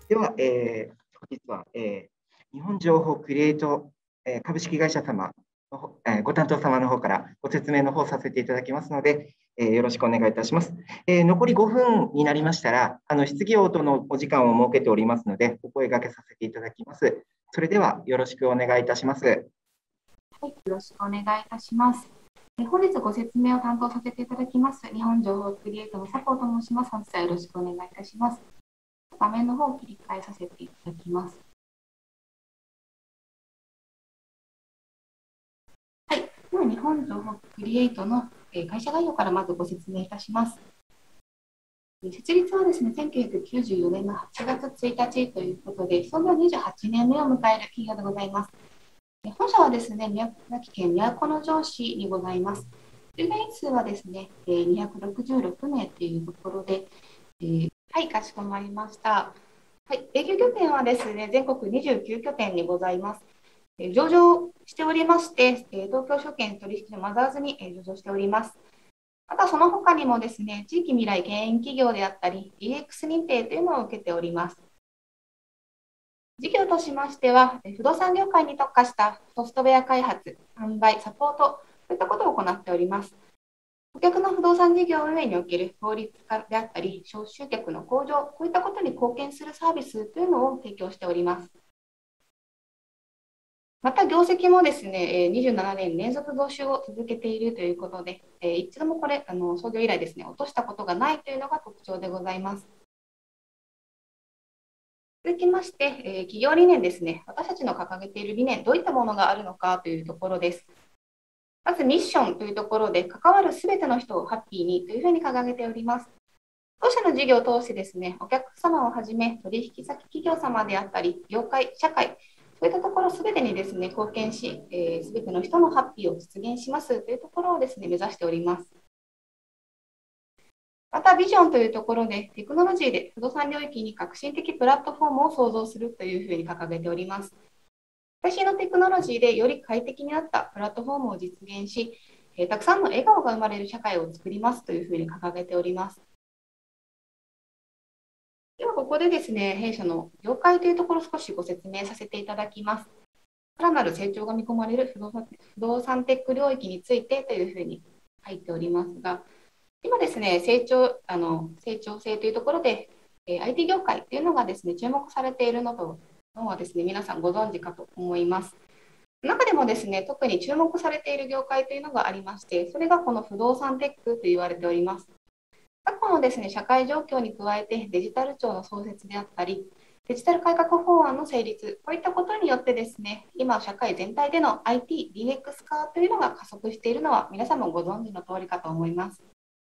では、本日は、日本情報クリエイト、株式会社様の、ご担当様の方からご説明の方させていただきますので、よろしくお願いいたします。残り5分になりましたら、質疑応答のお時間を設けておりますので、お声掛けさせていただきます。それではよろしくお願いいたします。はい、 よろしくお願いいたします。本日ご説明を担当させていただきます、日本情報クリエイトの佐藤と申します。本日はよろしくお願いいたします。画面の方を切り替えさせていただきます。はい、では日本情報クリエイトの会社概要からまずご説明いたします。設立はですね、1994年の8月1日ということで、創業28年目を迎える企業でございます。本社はですね、宮崎県都城市にございます。従業員数はですね、266名というところで、はい、かしこまりました。はい、営業拠点はですね、全国29拠点にございます。上場しておりまして、東京証券取引所マザーズに上場しております。またその他にもですね、地域未来牽引企業であったり、DX 認定というのを受けております。事業としましては、不動産業界に特化したソフトウェア開発、販売、サポートといったことを行っております。顧客の不動産事業運営における効率化であったり、集客の向上、こういったことに貢献するサービスというのを提供しております。また業績もですね、27年連続増収を続けているということで、一度もこれ創業以来ですね、落としたことがないというのが特徴でございます。続きまして、企業理念ですね。私たちの掲げている理念、どういったものがあるのかというところです。まずミッションというところで、関わるすべての人をハッピーにというふうに掲げております。当社の事業を通してですね、お客様をはじめ、取引先企業様であったり、業界、社会、そういったところすべてにですね、貢献し、すべての人のハッピーを実現しますというところをですね、目指しております。また、ビジョンというところで、テクノロジーで不動産領域に革新的プラットフォームを創造するというふうに掲げております。最新のテクノロジーでより快適になったプラットフォームを実現し、たくさんの笑顔が生まれる社会を作りますというふうに掲げております。では、ここでですね、弊社の業界というところを少しご説明させていただきます。さらなる成長が見込まれる不動産テック領域についてというふうに書いておりますが、今ですね、成長性というところで、IT 業界というのがですね、注目されているのはですね、皆さんご存知かと思います。中でもですね、特に注目されている業界というのがありまして、それがこの不動産テックと言われております。昨今のですね、社会状況に加えてデジタル庁の創設であったり、デジタル改革法案の成立、こういったことによってですね、今社会全体での IT、DX 化というのが加速しているのは皆さんもご存知の通りかと思います。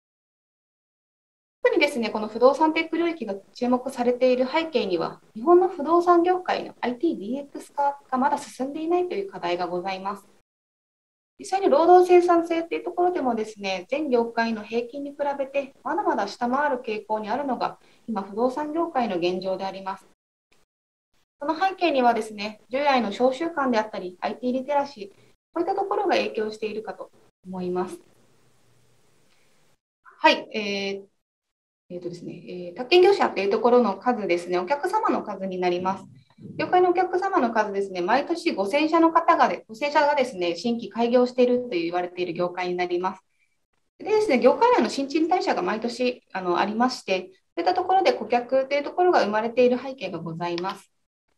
特にですね、この不動産テック領域が注目されている背景には、日本の不動産業界の IT、DX 化がまだ進んでいないという課題がございます。実際に労働生産性というところでもですね、全業界の平均に比べてまだまだ下回る傾向にあるのが今不動産業界の現状であります。その背景にはですね、従来の商習慣であったり IT リテラシー、こういったところが影響しているかと思います。はい、ですね、宅建業者というところの数ですね、お客様の数になります。業界のお客様の数ですね、毎年5000社がですね、新規開業していると言われている業界になります。でですね、業界内の新陳代謝が毎年ありまして、そういったところで顧客というところが生まれている背景がございます。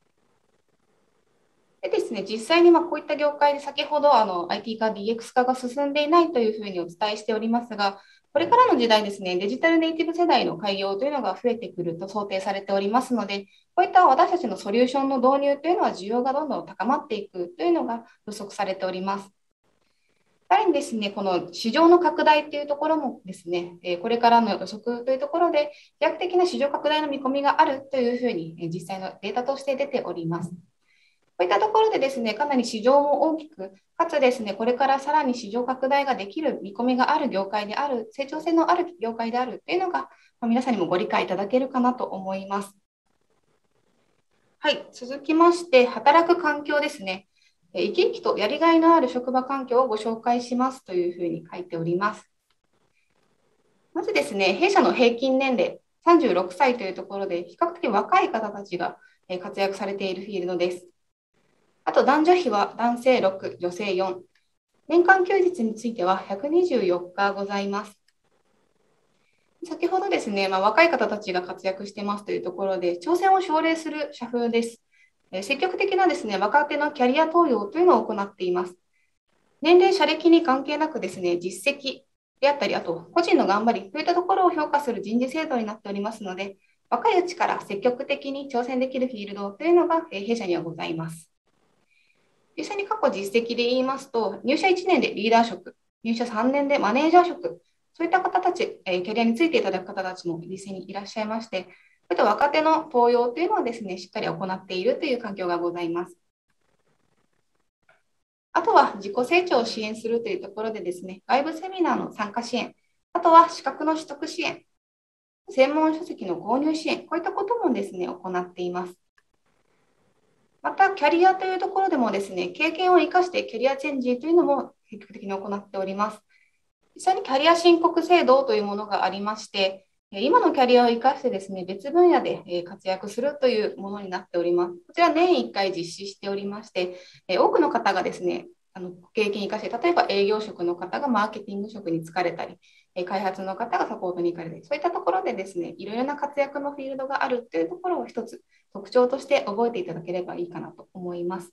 でですね、実際にこういった業界で先ほどIT 化、DX 化が進んでいないというふうにお伝えしておりますが、これからの時代ですね、デジタルネイティブ世代の開業というのが増えてくると想定されておりますので、こういった私たちのソリューションの導入というのは需要がどんどん高まっていくというのが予測されております。さらにですね、この市場の拡大というところもですね、これからの予測というところで、飛躍的な市場拡大の見込みがあるというふうに実際のデータとして出ております。こういったところでですね、かなり市場も大きく、かつですね、これからさらに市場拡大ができる見込みがある業界である、成長性のある業界であるというのが、皆さんにもご理解いただけるかなと思います。はい、続きまして、働く環境ですね。生き生きとやりがいのある職場環境をご紹介しますというふうに書いております。まずですね、弊社の平均年齢、 36歳というところで、比較的若い方たちが活躍されているフィールドです。あと、男女比は男性6、女性4。年間休日については124日ございます。先ほどですね、若い方たちが活躍してますというところで、挑戦を奨励する社風です。積極的なですね、若手のキャリア登用というのを行っています。年齢、社歴に関係なくですね、実績であったり、あと個人の頑張りといったところを評価する人事制度になっておりますので、若いうちから積極的に挑戦できるフィールドというのが弊社にはございます。実際に過去実績で言いますと、入社1年でリーダー職、入社3年でマネージャー職、そういった方たち、キャリアについていただく方たちも実際にいらっしゃいまして、こういった若手の登用というのをですね、しっかり行っているという環境がございます。あとは自己成長を支援するというところでですね、外部セミナーの参加支援、あとは資格の取得支援、専門書籍の購入支援、こういったこともですね、行っています。また、キャリアというところでもですね、経験を生かしてキャリアチェンジというのも積極的に行っております。実際にキャリア申告制度というものがありまして、今のキャリアを生かしてですね、別分野で活躍するというものになっております。こちら年1回実施しておりまして、多くの方がですね、経験を生かして、例えば営業職の方がマーケティング職に就かれたり、開発の方がサポートに行かれたり、そういったところでですね、いろいろな活躍のフィールドがあるというところを一つ特徴として覚えていただければいいかなと思います。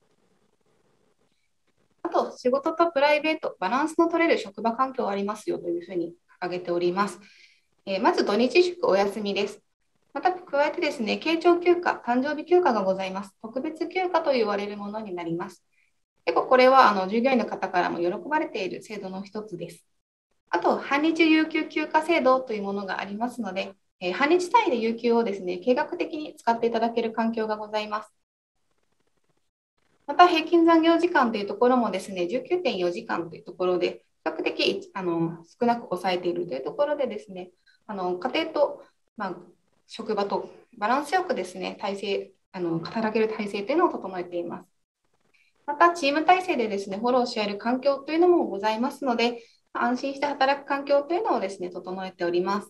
あと、仕事とプライベート、バランスの取れる職場環境ありますよというふうに掲げております。まず土日祝お休みです。また加えてですね、慶長休暇、誕生日休暇がございます。特別休暇と言われるものになります。結構これは従業員の方からも喜ばれている制度の一つです。あと、半日有給休暇制度というものがありますので、半日単位で有給をですね、計画的に使っていただける環境がございます。また、平均残業時間というところもですね、19.4時間というところで、比較的少なく抑えているというところでですね、家庭と、職場とバランスよくですね、働ける体制というのを整えています。また、チーム体制でですね、フォローし合える環境というのもございますので、安心して働く環境というのをですね、整えております。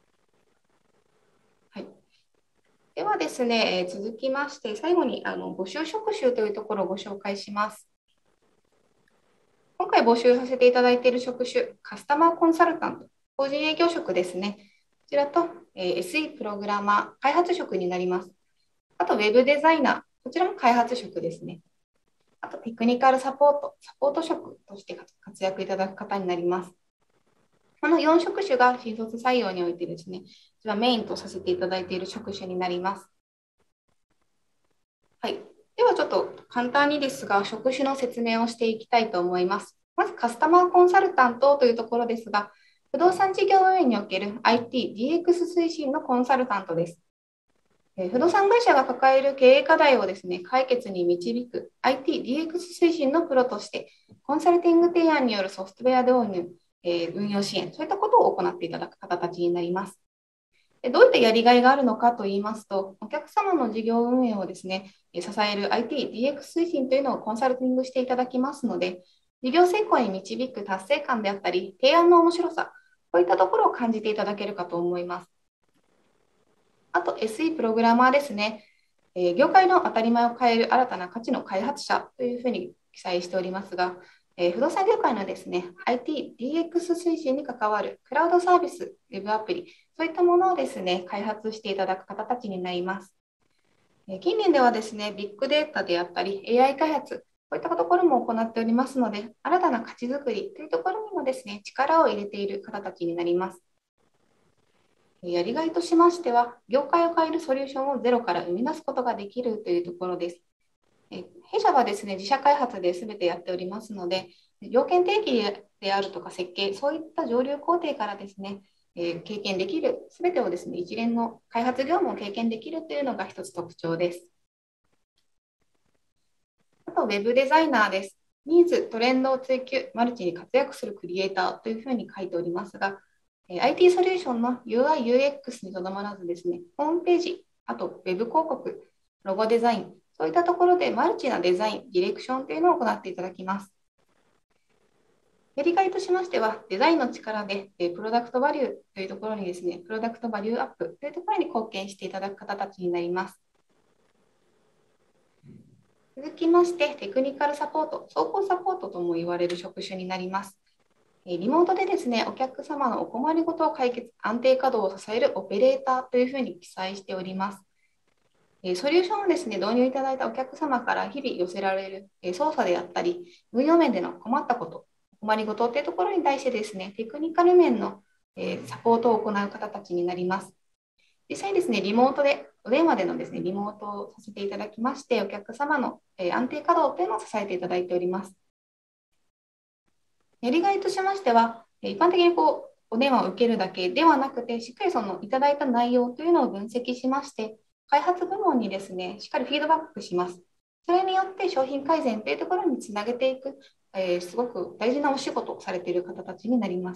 はい。ではですね、続きまして、最後に募集職種というところをご紹介します。今回募集させていただいている職種、カスタマーコンサルタント、法人営業職ですね。こちらと、SE プログラマー、開発職になります。あと、ウェブデザイナー、こちらも開発職ですね。あと、テクニカルサポート職として活躍いただく方になります。この4職種が新卒採用においてですね、こちらメインとさせていただいている職種になります。はい。ではちょっと簡単にですが、職種の説明をしていきたいと思います。まずカスタマーコンサルタントというところですが、不動産事業運営における IT、DX 推進のコンサルタントです。不動産会社が抱える経営課題をですね、解決に導く IT、DX 推進のプロとして、コンサルティング提案によるソフトウェア導入、運用支援、そういったことを行っていただく方たちになります。どういったやりがいがあるのかといいますと、お客様の事業運営をですね、支える IT、DX 推進というのをコンサルティングしていただきますので、事業成功に導く達成感であったり、提案の面白さ、こういったところを感じていただけるかと思います。あと SE プログラマーですね。業界の当たり前を変える新たな価値の開発者というふうに記載しておりますが、不動産業界のですね、IT、DX 推進に関わるクラウドサービス、ウェブアプリ、そういったものをですね、開発していただく方たちになります。近年ではですね、ビッグデータであったり、AI 開発、こういったところも行っておりますので、新たな価値づくりというところにもですね、力を入れている方たちになります。やりがいとしましては、業界を変えるソリューションをゼロから生み出すことができるというところです。弊社はですね、自社開発で全てやっておりますので、条件定義であるとか設計、そういった上流工程からですね、経験できる、全てをですね、一連の開発業務を経験できるというのが一つ特徴です。あと、ウェブデザイナーです。ニーズ、トレンドを追求、マルチに活躍するクリエイターというふうに書いておりますが、IT ソリューションの UI、UX にとどまらずですね、ホームページ、あと Web 広告、ロゴデザイン、そういったところでマルチなデザイン、ディレクションというのを行っていただきます。 やりがいとしましては、デザインの力でプロダクトバリューというところにですね、プロダクトバリューアップというところに貢献していただく方たちになります。続きまして、テクニカルサポート、総合サポートとも言われる職種になります。リモートでですね、お客様のお困りごとを解決、安定稼働を支えるオペレーターというふうに記載しております。ソリューションをですね、導入いただいたお客様から日々寄せられる操作であったり、運用面での困ったこと、困りごとというところに対してですね、テクニカル面のサポートを行う方たちになります。実際にですね、リモートで、お電話でのですね、リモートをさせていただきまして、お客様の安定稼働というのを支えていただいております。やりがいとしましては、一般的にお電話を受けるだけではなくて、しっかりそのいただいた内容というのを分析しまして、開発部門にですね、しっかりフィードバックします。それによって商品改善というところにつなげていく、すごく大事なお仕事をされている方たちになります。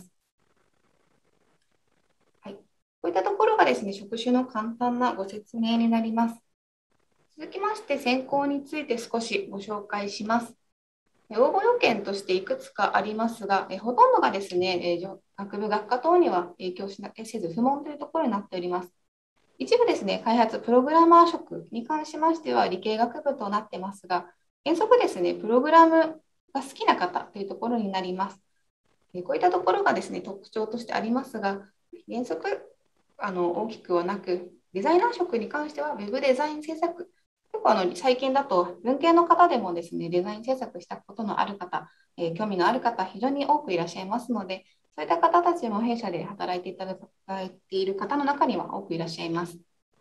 はい、こういったところがですね、職種の簡単なご説明になります。続きまして、選考について少しご紹介します。応募要件としていくつかありますが、ほとんどがですね、学部学科等には影響せず不問というところになっております。一部ですね、開発プログラマー職に関しましては理系学部となってますが、原則ですね、プログラムが好きな方というところになります。こういったところがですね、特徴としてありますが、原則大きくはなく、デザイナー職に関しては Web デザイン制作、結構最近だと文系の方でもですね、デザイン制作したことのある方、興味のある方、非常に多くいらっしゃいますので、そういった方たちも弊社で働いていただいている方の中には多くいらっしゃいます。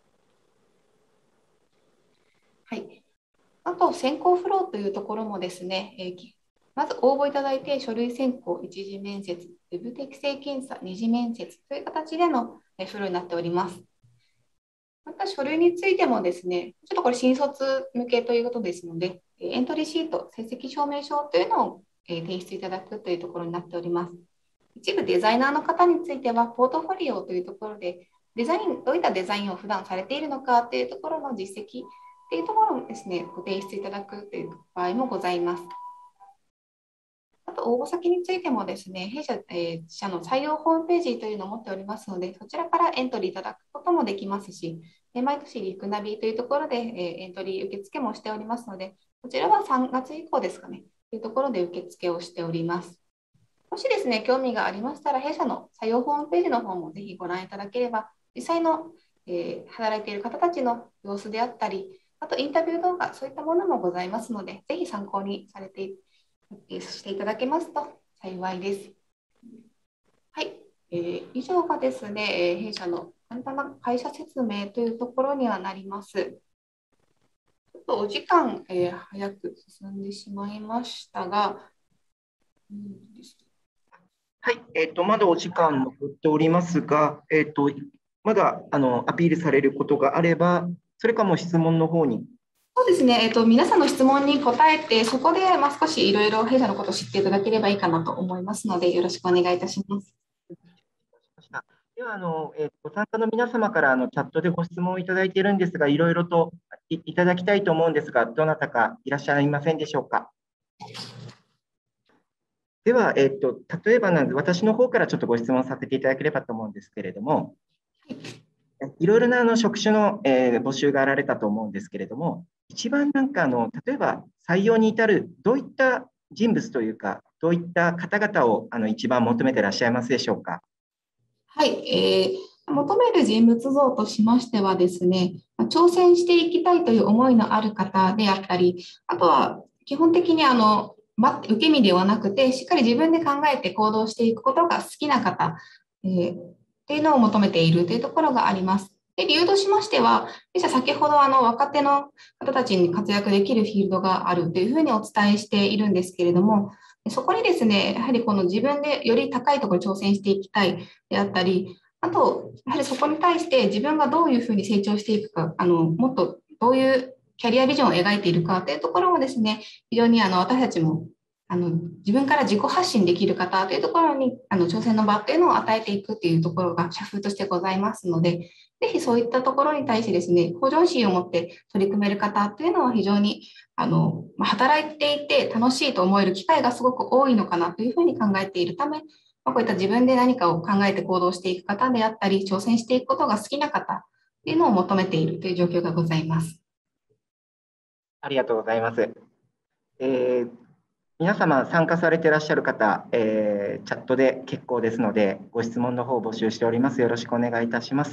はい。あと、選考フローというところもですね、まず応募いただいて、書類選考、一次面接、ウェブ適正検査、二次面接という形でのフローになっております。また書類についてもですね、ちょっとこれ新卒向けということですので、エントリーシート、成績証明書というのを提出いただくというところになっております。一部デザイナーの方については、ポートフォリオというところで、どういったデザインを普段されているのかというところの実績というところをですね、ご提出いただくという場合もございます。あと、応募先についてもですね、弊社、自社の採用ホームページというのを持っておりますので、そちらからエントリーいただくこともできますし、毎年リクナビというところでエントリー受付もしておりますので、こちらは3月以降ですかね、というところで受付をしております。もしですね、興味がありましたら、弊社の採用ホームページの方もぜひご覧いただければ、実際の、働いている方たちの様子であったり、あとインタビュー動画、そういったものもございますので、ぜひ参考にされてしていただけますと幸いです。はい、以上がですね、弊社の簡単な会社説明というところにはなります。ちょっとお時間、早く進んでしまいましたが、 はい、まだお時間残っておりますが、まだアピールされることがあれば、それかも質問の方に。 そうですね、皆さんの質問に答えて、そこで少しいろいろ弊社のことを知っていただければいいかなと思いますので、よろしくお願いいたします。 ではご参加の皆様からチャットでご質問をいただいているんですが、いろいろといただきたいと思うんですが、どなたかいらっしゃいませんでしょうか。では、例えば私の方からちょっとご質問させていただければと思うんですけれども、いろいろな職種の、募集があられたと思うんですけれども、一番例えば採用に至るどういった人物というか、どういった方々を一番求めていらっしゃいますでしょうか。 はい、求める人物像としましてはですね、挑戦していきたいという思いのある方であったり、あとは基本的に受け身ではなくて、しっかり自分で考えて行動していくことが好きな方、っていうのを求めているというところがあります。で、理由としましては、先ほど若手の方たちに活躍できるフィールドがあるというふうにお伝えしているんですけれども、そこにですね、やはりこの自分でより高いところに挑戦していきたいであったり、あと、やはりそこに対して自分がどういうふうに成長していくか、もっとどういうキャリアビジョンを描いているかというところもですね、非常に私たちも自分から自己発信できる方というところに挑戦の場というのを与えていくというところが社風としてございますので、 ぜひそういったところに対してですね、向上心を持って取り組める方というのは非常に働いていて楽しいと思える機会がすごく多いのかなというふうに考えているため、こういった自分で何かを考えて行動していく方であったり、挑戦していくことが好きな方っていうのを求めているという状況がございます。 ありがとうございます。皆様参加されていらっしゃる方、チャットで結構ですので、ご質問の方を募集しております。よろしくお願いいたします。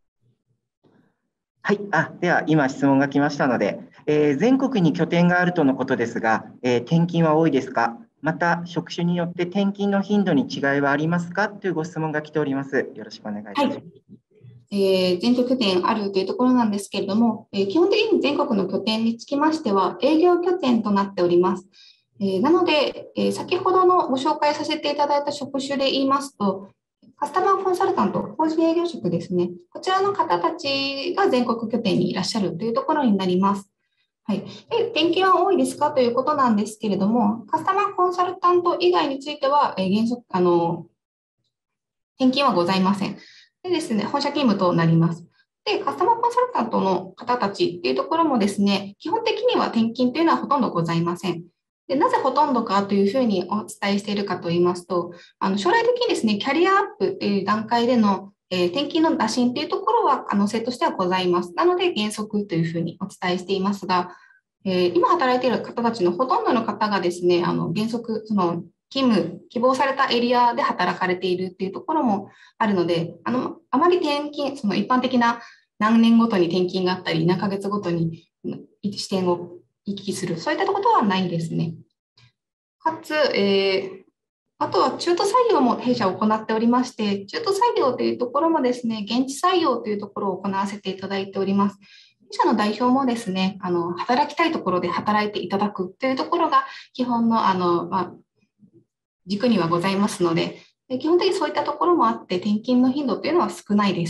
はい、では今質問が来ましたので、全国に拠点があるとのことですが、転勤は多いですか？また職種によって転勤の頻度に違いはありますかというご質問が来ております。よろしくお願いいたします。 全国拠点あるというところなんですけれども、基本的に全国の拠点につきましては営業拠点となっております。なので、先ほどのご紹介させていただいた職種で言いますと、カスタマーコンサルタント、法人営業職ですね。こちらの方たちが全国拠点にいらっしゃるというところになります。はい。で、転勤は多いですかということなんですけれども、カスタマーコンサルタント以外については、原則、転勤はございません。でですね、本社勤務となります。で、カスタマーコンサルタントの方たちっていうところもですね、基本的には転勤というのはほとんどございません。で、なぜほとんどかというふうにお伝えしているかと言いますと、将来的にですね、キャリアアップという段階での、転勤の打診というところは可能性としてはございます。なので、原則というふうにお伝えしていますが、今働いている方たちのほとんどの方がですね、原則、希望されたエリアで働かれているっていうところもあるので、あまり転勤、その一般的な何年ごとに転勤があったり、何ヶ月ごとに視点を行き来する、そういったことはないですね。かつ、あとは中途採用も弊社行っておりまして、中途採用というところもですね、現地採用というところを行わせていただいております。弊社の代表もですね、働きたいところで働いていただくというところが基本の、軸にはございますので、基本的にそういったところもあって、転勤の頻度というのは少ないです。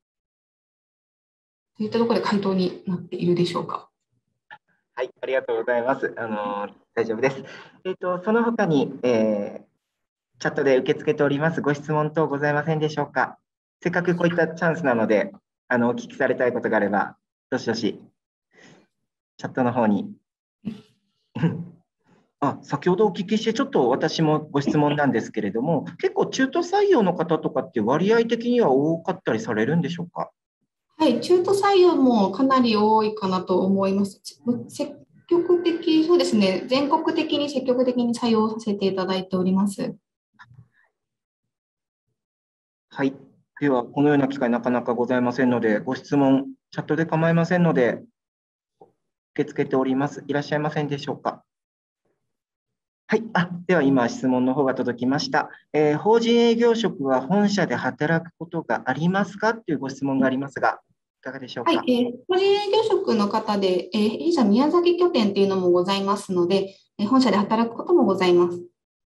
といったところで回答になっているでしょうか。 はい、ありがとうございます。大丈夫です。その他に、チャットで受け付けておりますご質問等ございませんでしょうか。せっかくこういったチャンスなので、お聞きされたいことがあれば、どしどし、チャットの方に。先ほどお聞きして、ちょっと私もご質問なんですけれども、結構中途採用の方とかって割合的には多かったりされるんでしょうか。 はい、中途採用もかなり多いかなと思います。積極的、そうですね、全国的に積極的に採用させていただいております。 はい。では、このような機会なかなかございませんので、ご質問、チャットで構いませんので、受け付けております。いらっしゃいませんでしょうか。はい。では、今、質問の方が届きました。法人営業職は本社で働くことがありますかというご質問がありますが、いかがでしょうか。 はい、法人営業職の方で、弊社宮崎拠点というのもございますので、本社で働くこともございます。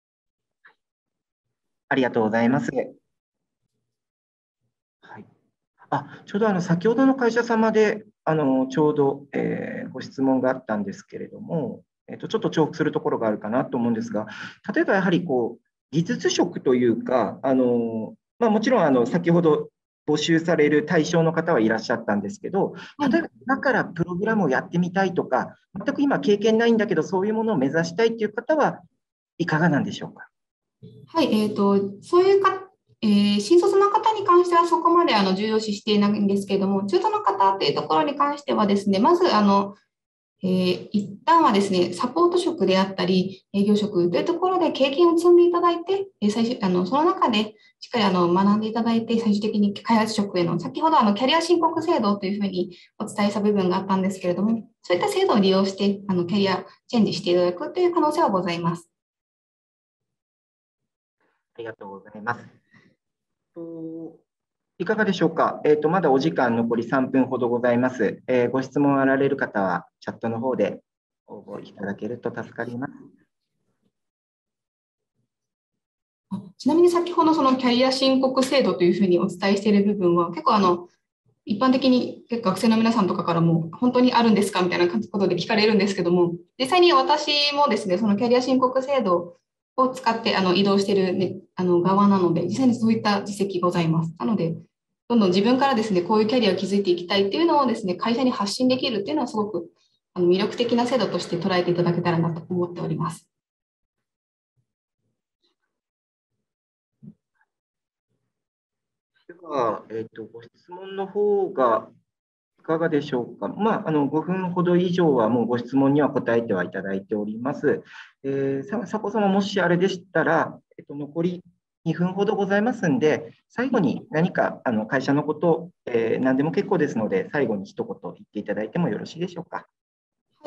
ありがとうございます。はい、ちょうど先ほどの会社様でちょうど、ご質問があったんですけれども、ちょっと重複するところがあるかなと思うんですが、例えばやはり技術職というか、もちろん先ほど募集される対象の方はいらっしゃったんですけど、例えば今からプログラムをやってみたいとか、全く今経験ないんだけど、そういうものを目指したいという方はいかがなんでしょうか。 はい、そういう新卒の方に関してはそこまで重要視していないんですけれども、中途の方というところに関してはですね、まず一旦はですね、サポート職であったり、営業職というところで経験を積んでいただいて、その中でしっかり学んでいただいて、最終的に開発職への、先ほどキャリア申告制度というふうにお伝えした部分があったんですけれども、そういった制度を利用して、キャリアチェンジしていただくという可能性はございます。 ありがとうございます。いかがでしょうか。まだお時間残り3分ほどございます。ご質問あられる方はチャットの方で応募いただけると助かります。 ちなみに先ほどそのキャリア申告制度というふうにお伝えしている部分は結構一般的に学生の皆さんとかからも本当にあるんですかみたいなことで聞かれるんですけども、実際に私もですね、そのキャリア申告制度を使って移動している、ね、側なので、実際にそういった実績ございます。なので、 どんどん自分からですね、こういうキャリアを築いていきたいっていうのをですね、会社に発信できるっていうのはすごく魅力的な制度として捉えていただけたらなと思っております。 では、ご質問の方がいかがでしょうか。5分ほど以上はもうご質問には答えてはいただいております。佐古様、もしあれでしたら、残り2分ほどございますんで、最後に何か会社のこと、何でも結構ですので、最後に一言言っていただいてもよろしいでしょうか。 はい、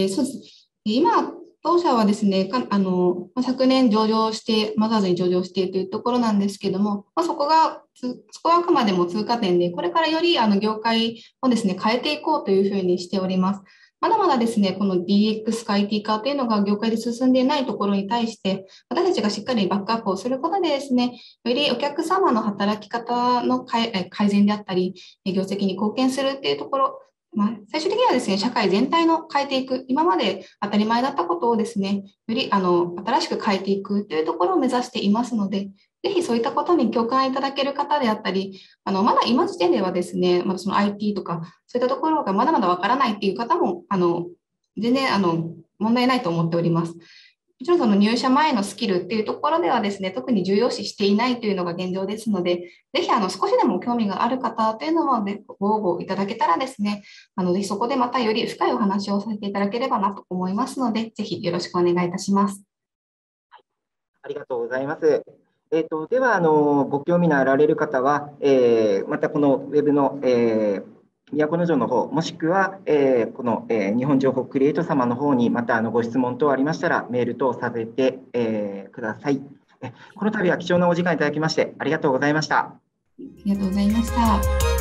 そうです。今、当社はですね、昨年上場して、マザーズに上場しているというところなんですけれども、そこはあくまでも通過点で、これからより業界をですね、変えていこうというふうにしております。まだまだですね、この DX 化、IT 化というのが業界で進んでいないところに対して、私たちがしっかりバックアップをすることでですね、よりお客様の働き方の改善であったり、業績に貢献するっていうところ、最終的にはですね、社会全体の変えていく、今まで当たり前だったことをですね、より新しく変えていくというところを目指していますので、ぜひそういったことに共感いただける方であったり、まだ今時点ではですね、まだその IT とか、そういったところがまだまだわからないっていう方も、全然問題ないと思っております。もちろんその入社前のスキルっていうところではですね、特に重要視していないというのが現状ですので、ぜひ少しでも興味がある方というのも、ご応募いただけたらですね、ぜひそこでまたより深いお話をさせていただければなと思いますので、ぜひよろしくお願いいたします。 ありがとうございます。ではご興味のあられる方は、またこのウェブの、都城の方、もしくは、この、日本情報クリエイト様の方にまたご質問等ありましたらメール等させて、ください。この度は貴重なお時間いただきましてありがとうございました。 ありがとうございました。